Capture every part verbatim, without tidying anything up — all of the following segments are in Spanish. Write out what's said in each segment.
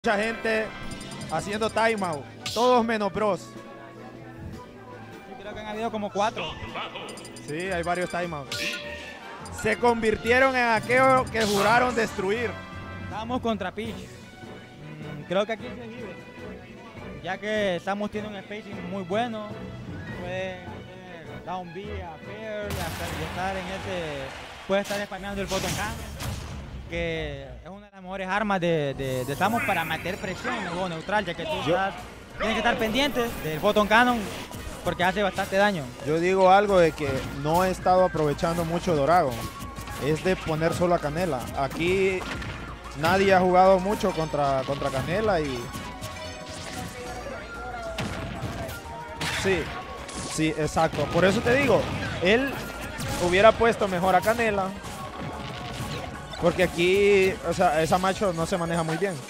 Mucha gente haciendo timeout, todos menos Bros. Sí, creo que han habido como cuatro. Sí, hay varios timeouts. Se convirtieron en aquello que juraron destruir. Estamos contra Peach. Mm, creo que aquí se vive. Ya que estamos teniendo un spacing muy bueno. Pueden hacer down B a fair y hasta- y estar en ese. Puede estar spameando el bottom cannon, que es una de las mejores armas de, de, de Samus para meter presión en el juego neutral, ya que tú Yo- estás- tienes que estar pendiente del bottom cannon porque hace bastante daño. Yo digo algo de que no he estado aprovechando mucho Doragon. Es de poner solo a Canela. Aquí nadie ha jugado mucho contra, contra Canela y... Sí, sí, exacto. Por eso te digo, él hubiera puesto mejor a Canela. Porque aquí, o sea, esa macho no se maneja muy bien.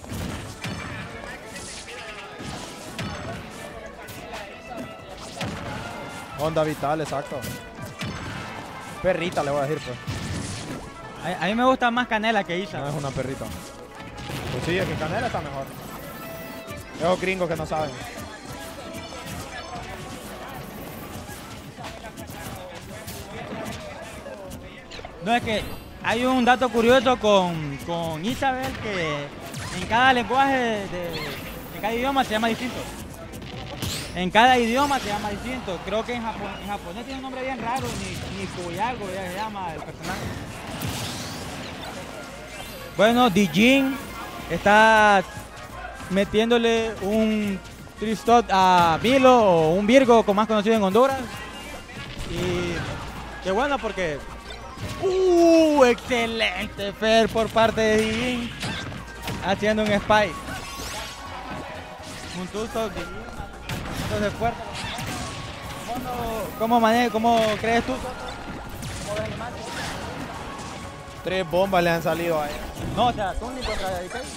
Onda vital, exacto. Perrita le voy a decir, pues. A, a mí me gusta más Canela que Isa. No es una perrita. Pues sí, es que Canela está mejor. Esos gringos que no saben. No, es que hay un dato curioso con, con Isabel, que en cada lenguaje, de, de- en cada idioma se llama distinto. En cada idioma se llama distinto. Creo que en, Japón, en japonés tiene un nombre bien raro, ni, ni Koyago ya se llama el personaje. Bueno, Dijin está metiéndole un Tristot a Milo, o un Virgo, como más conocido en Honduras. Y qué bueno porque... ¡Uh! Excelente Fer por parte de Dijin. Haciendo un spike. Un tusto Dijin. Entonces fuerte. ¿Cómo, cómo, mane- cómo crees tú? ¿Cómo ves el match? Tres bombas le han salido a él. No, o sea, tú ni contra D K.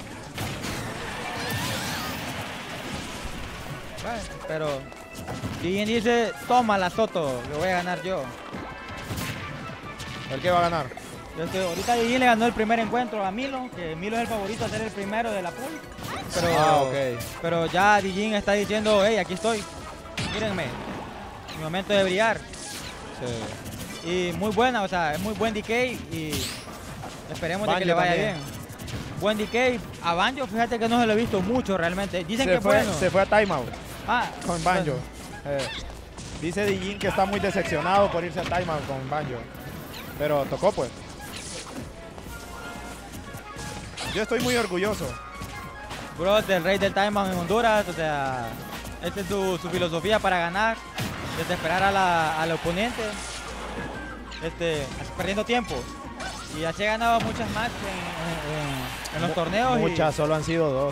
Bueno, pero Dijin dice, toma la Soto, que voy a ganar yo. ¿El que va a ganar? Este, ahorita Dijin le ganó el primer encuentro a Milo, que Milo es el favorito a ser el primero de la pool. Pero, Ah, ok. pero ya Dijin está diciendo, hey, aquí estoy, mírenme, mi momento de brillar. Sí. Y muy buena, o sea, es muy buen D K y esperemos de que Banjo le vaya también. bien. Buen D K. A Banjo, fíjate que no se lo he visto mucho realmente. Dicen Se que es fue, bueno. se fue a timeout Ah, con Banjo. Eh, dice Dijin que está muy decepcionado por irse a timeout con Banjo. Pero tocó, pues. Yo estoy muy orgulloso. Bro, el rey del timeout en Honduras, o sea, esa es su, su filosofía para ganar, desesperar a la, al oponente, este, perdiendo tiempo. Y así ha ganado muchas matches en, en- en los Mu- torneos. y, Muchas, solo han sido dos.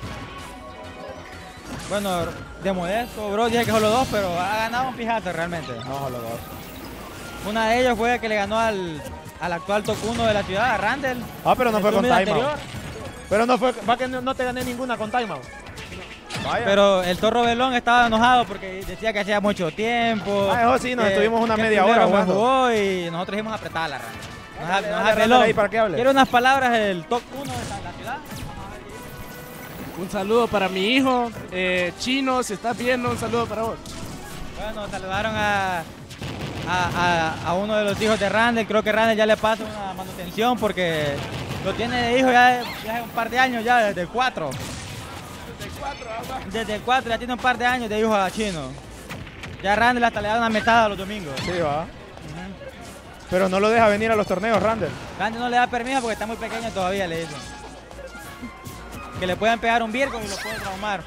bueno, de modesto, bro, dije que solo dos, pero ha ganado un pijazo realmente. No, solo dos. Una de ellas fue que le ganó al, al actual top uno de la ciudad, a Randall. Ah, pero no en fue el con turno timeout. anterior. Pero no fue, va que no, no te gané ninguna con timeout. Vaya. Pero el Torro Belón estaba enojado porque decía que hacía mucho tiempo. Ah, eso sí, nos que- estuvimos una que media primero hora me jugando. jugó y nosotros íbamos a apretar la rana. Nos Dale, ha- nos dale, ha dale Belón. ahí para que hable. Quiero unas palabras del top uno de la, la ciudad. Un saludo para mi hijo, eh, Chino, si estás viendo, un saludo para vos. Bueno, saludaron a, a, a- a uno de los hijos de Randall. Creo que Randall ya le pasa una manutención porque lo tiene de hijo ya, ya hace un par de años, ya desde el cuatro. Desde el cuatro ya tiene un par de años de hijo a Chino. Ya Randall hasta le da una metada los domingos. Sí, va. Ujú. Pero no lo deja venir a los torneos, Randall. Randall no le da permiso porque está muy pequeño todavía, le dicen. Que le pueden pegar un Virgo y lo pueden traumar.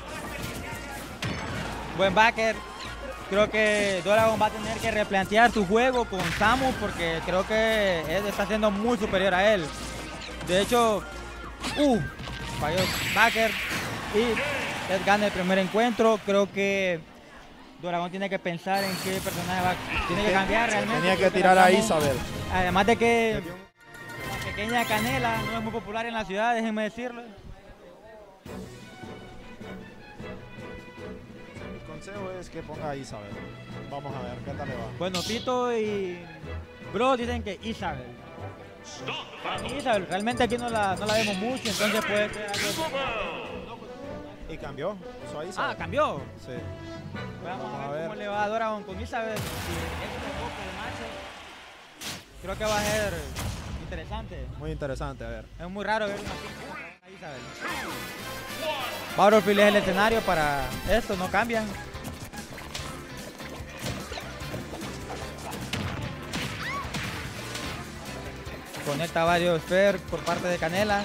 Buen backer. Creo que Doragon va a tener que replantear su juego con Samus porque creo que él está siendo muy superior a él. De hecho, uh, falló backer y él gana el primer encuentro. Creo que Doragon tiene que pensar en qué personaje va, tiene que cambiar realmente. Tenía que Creo tirar a Samus- Isabel. Además de que la pequeña Canela no es muy popular en la ciudad, déjenme decirlo. Mi consejo es que ponga a Isabel. Vamos a ver qué tal le va. Bueno, Pito y Bro dicen que Isabel. Para mí, Isabel, realmente aquí no la, no la vemos mucho, entonces puede ser algo... Y cambió. Eso ahí, Ah, ¿sabes? cambió. Sí. Vamos, Vamos a, a ver ver. cómo le va a Doragon con Isabel. Si es un enfoque de match, creo que va a ser interesante. Muy interesante, a ver. Es muy raro ver una pinche a Isabel. Battlefield es el escenario para esto, no cambian. Conecta varios Sphere por parte de Canela.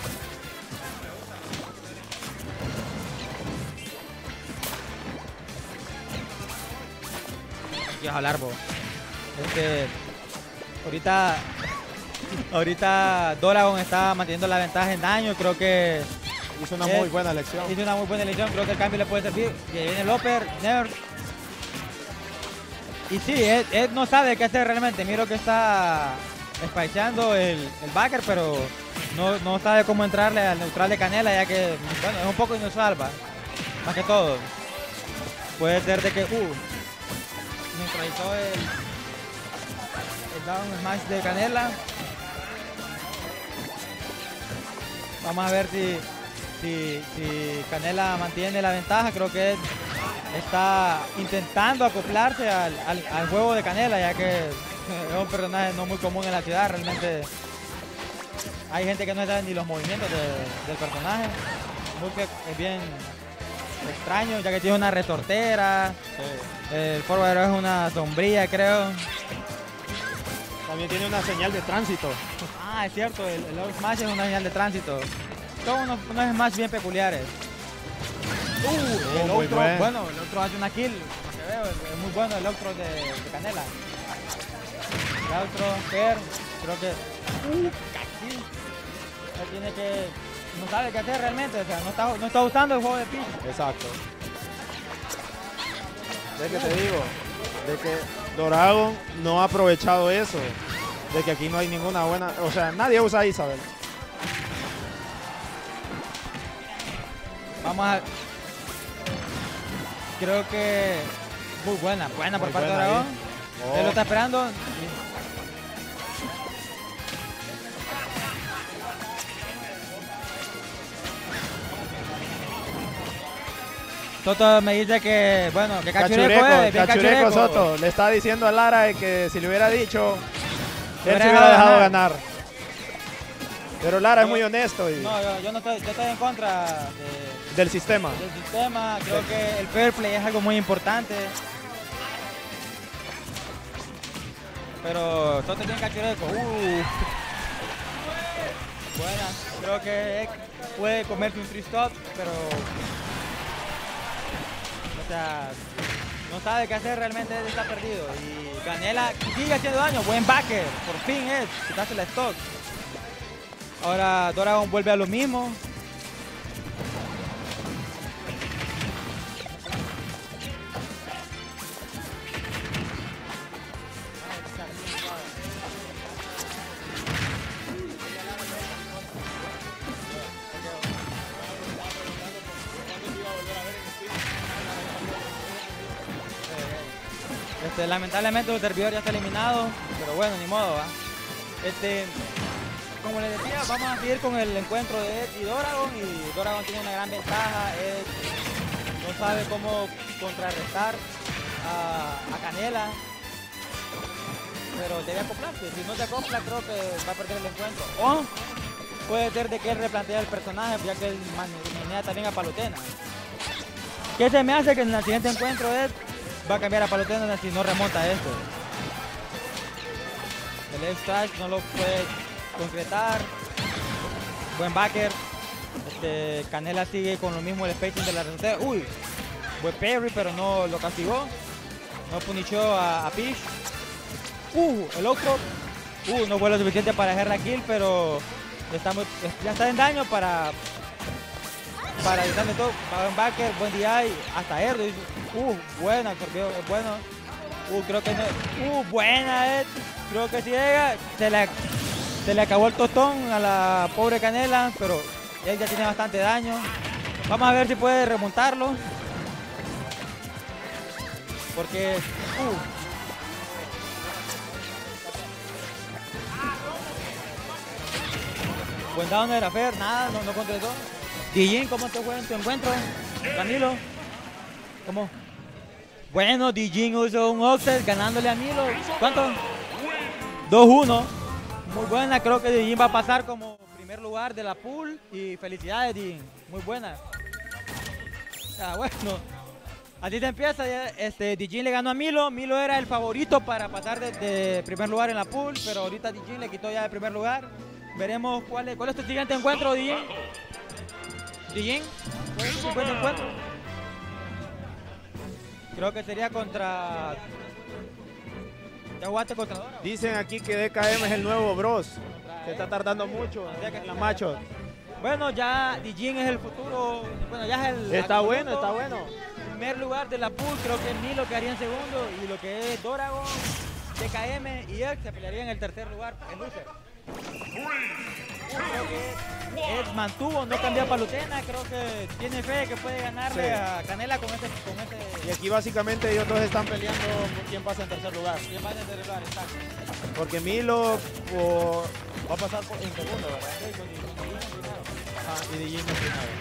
Aquí vas a hablar vos. Este, ahorita, ahorita Doragon está manteniendo la ventaja en daño. Creo que Hizo una es- muy buena elección. hizo una muy buena elección. Creo que el cambio le puede servir. Y ahí viene el Loper, Never. Y sí, él, él no sabe qué hacer realmente. Miro que está spikeando el, el backer, pero no, no sabe cómo entrarle al neutral de Canela, ya que, bueno, es un poco inusual, va. Más que todo. Puede ser de que, uh, neutralizó el, el down smash de Canela. Vamos a ver si, si, si Canela mantiene la ventaja. Creo que él está intentando acoplarse al, al, al juego de Canela, ya que es un personaje no muy común en la ciudad. Realmente hay gente que no sabe ni los movimientos de- del personaje. Muy es bien extraño, ya que tiene una resortera. Sí. El forward es una sombría, creo. También tiene una señal de tránsito. Ah, es cierto, el, el Lord Smash es una señal de tránsito. Son unos, unos Smash bien peculiares. Uh, el muy otro, bueno. bueno, el otro hace una kill, por lo que veo, es muy bueno el otro de, de Canela. El otro, Fer, creo que... Uh, casi. Él tiene que... No sabe qué hacer realmente, o sea, no está, no está usando el juego de pitch. Exacto. ¿Ves que te digo? De que Doragon no ha aprovechado eso. De que aquí no hay ninguna buena... O sea, nadie usa a Isabel. Vamos a... Creo que... Muy buena, buena por Muy parte de buena Dragón. ahí. Él lo Oh, está esperando. Soto me dice que, bueno, que cachureco, Cachureco, es, bien Cachureco cachureco. Soto. Le está diciendo a Lara de que si le hubiera dicho, Le él hubiera se hubiera dejado dejado ganar. ganar. Pero Lara es No, muy honesto y No, yo, yo no estoy, yo estoy en contra de- del sistema. del sistema. Creo que el fair play es algo muy importante. Pero Soto tiene cachureco. Uh. Buena. Creo que Ek puede comerse un three stop, pero... O sea, no sabe qué hacer realmente, él está perdido. Y Canela sigue haciendo daño. Buen backer. Por fin es. Quitaste la stock. Ahora Doragon vuelve a lo mismo. Este, lamentablemente el servidor ya está eliminado, pero bueno, ni modo, ¿va? Este, como les decía, vamos a seguir con el encuentro de Ed y Doragon, y Doragon tiene una gran ventaja. Ed no sabe cómo contrarrestar a, a Canela, pero debe acoplarse. Si no se acopla, creo que va a perder el encuentro. O puede ser de que él replantea el personaje, ya que él manea también a Palutena. ¿Qué se me hace que en el siguiente encuentro Ed va a cambiar a Palutena si no remonta esto? El F-Trash no lo puede concretar. Buen backer. Este, Canela sigue con lo mismo el spacing de la resortera. Uy, buen parry, pero no lo castigó. No punichó a, a Peach. Uh, el otro. Uh, no fue lo suficiente para hacer la kill, pero está muy, ya está en daño para para evitarle todo. Buen backer, buen D I, hasta Erdo. Uh, buena, absorbió, es bueno. Uh, creo que no. Uh, buena, Ed. Creo que si llega, se le, se le acabó el tostón a la pobre Canela, pero él ya tiene bastante daño. Vamos a ver si puede remontarlo. Porque... Uh, Buen down de Rafer, nada, no, no contestó. Dijin, ¿cómo te fue en tu encuentro? Camilo, ¿cómo? Bueno, Dijin usó un offset ganándole a Milo. ¿Cuánto? dos uno. Muy buena, creo que Dijin va a pasar como primer lugar de la pool. Y felicidades, Dijin. Muy buena. Ah, bueno. Así te empieza. Ya, este, Dijin le ganó a Milo. Milo era el favorito para pasar de, de primer lugar en la pool. Pero ahorita Dijin le quitó ya el primer lugar. Veremos cuál es, cuál es tu siguiente encuentro, Dijin. Dijin, ¿cuál es tu siguiente encuentro? Creo que sería contra... ¿Ya jugaste contra Dora? Dicen aquí que D K M es el nuevo Bros. Se está tardando mucho en la machos. Bueno, ya Dijin es el futuro. Bueno, ya es el... Está bueno, está bueno. Primer lugar de la pool, creo que Milo quedaría en segundo. Y lo que es Doragon, D K M y Ed se pelearían en el tercer lugar en loser. Creo que Ed mantuvo, no cambió para Lutena. Creo que tiene fe que puede ganarle sí. a Canela con este, con este... Y aquí básicamente ellos dos están peleando por quién pasa en tercer lugar. ¿Quién pasa en tercer lugar? Exacto. Porque Milo por... va a pasar por, en segundo, ¿verdad? Sí, con Dijin en primero. Ah, y Dijin en primero.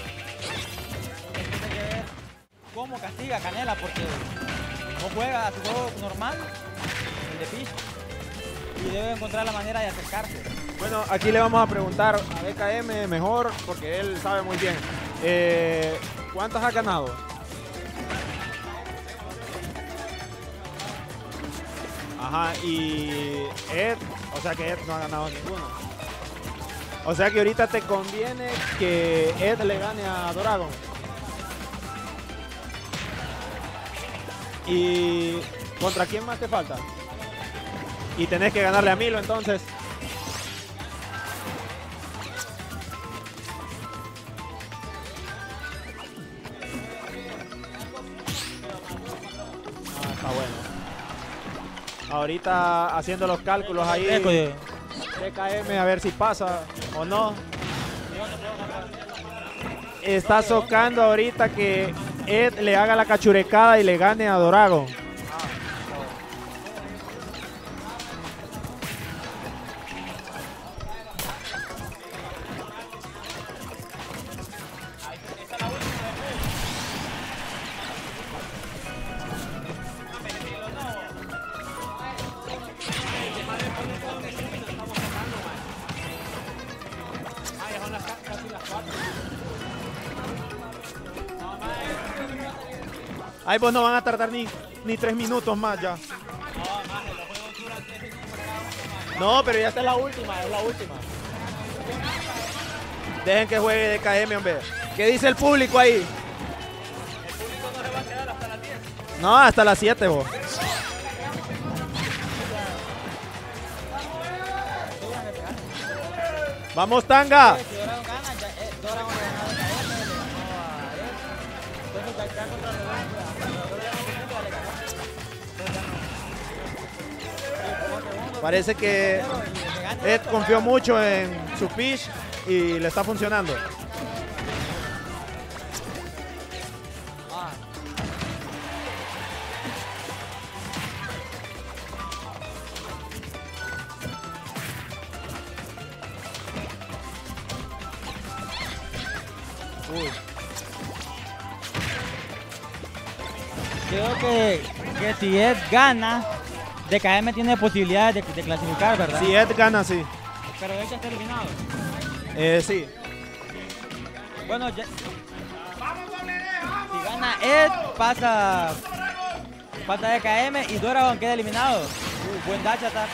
Tiene que ver cómo castiga a Canela porque no juega a su juego normal, el de pitch. Y debe encontrar la manera de acercarse. Bueno, aquí le vamos a preguntar a D K M mejor, porque él sabe muy bien. Eh, ¿Cuántas ha ganado? Ajá, y Ed, o sea que Ed no ha ganado ninguno. O sea que ahorita te conviene que Ed le gane a Doragon. ¿Y contra quién más te falta? Y tenés que ganarle a Milo entonces. Ah, está bueno. Ahorita haciendo los cálculos ahí. D K M a ver si pasa o no. Está socando ahorita que Ed le haga la cachurecada y le gane a Doragon. Ay, pues no van a tardar ni, ni tres minutos más ya. No, pero ya esta es la última, es la última. Dejen que juegue D K M, hombre. ¿Qué dice el público ahí? El público no se va a quedar hasta las diez. No, hasta las siete, vos. Vamos, Tanga. Parece que Ed confió mucho en su pitch y le está funcionando. Uy. Creo que, que si Ed gana, D K M tiene posibilidades de, de clasificar, ¿verdad? Si Ed gana, sí. Pero Ed ya está eliminado. Eh, sí. Bueno, ya, si gana Ed, pasa, pasa D K M y Doragon queda eliminado. Uh, buen dacha está.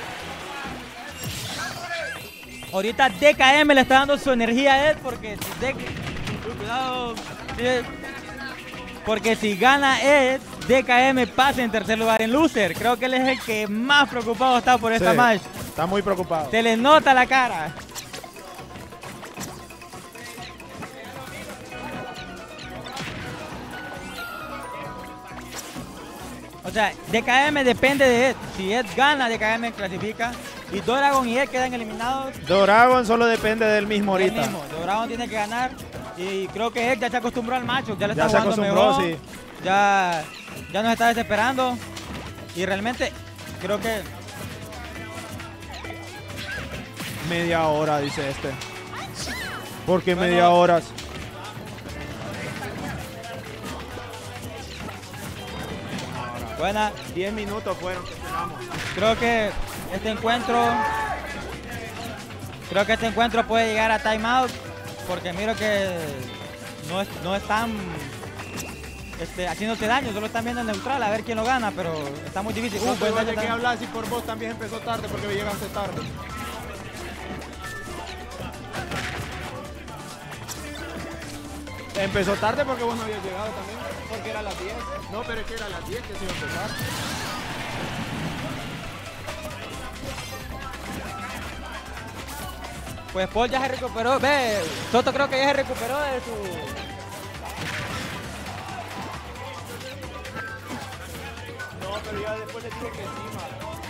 Ahorita D K M le está dando su energía a Ed porque si D K M, cuidado, porque si gana Ed, D K M pasa en tercer lugar en loser. Creo que él es el que más preocupado está por esta sí, match. Está muy preocupado. Se le nota la cara. O sea, D K M depende de Ed. Si Ed gana, D K M clasifica. Y Doragon y Ed quedan eliminados. Doragon solo depende del mismo ahorita. Mismo. Doragon tiene que ganar. Y creo que Ed ya se acostumbró al macho. Ya le ya está se jugando acostumbró, mejor. sí. Ya, ya nos está desesperando. Y realmente creo que Media hora, dice este. ¿Por qué Bueno. media hora? Buena. diez minutos fueron que jugamos. Creo que este encuentro, creo que este encuentro puede llegar a timeout, porque miro que no, es- no están este, haciéndose daño, solo están viendo el neutral a ver quién lo gana, pero está muy difícil. Uh, No buen tengo daño de qué también. hablar si por vos también empezó tarde porque me llegaste tarde. Empezó tarde porque vos no habías llegado también, porque era a las diez. No, pero es que era a las diez que se iba a empezar. Pues Paul ya se recuperó, ve, Soto creo que ya se recuperó de su... No, pero ya después le dije que encima.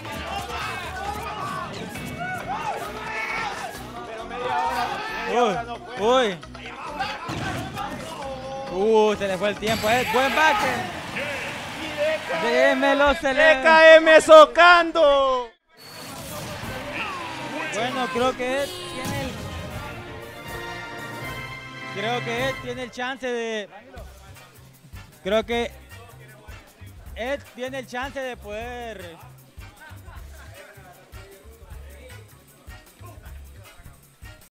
Pero media hora, media hora no fue. Uy, uy. Uh, se le fue el tiempo, eh. Buen baque. Démelo, se le... D K M socando. Bueno, creo que él tiene el... Creo que él tiene el chance de... Creo que Ed tiene el chance de poder